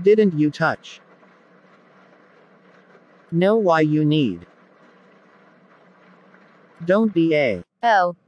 didn't you touch? Know why you need. Don't be a Oh,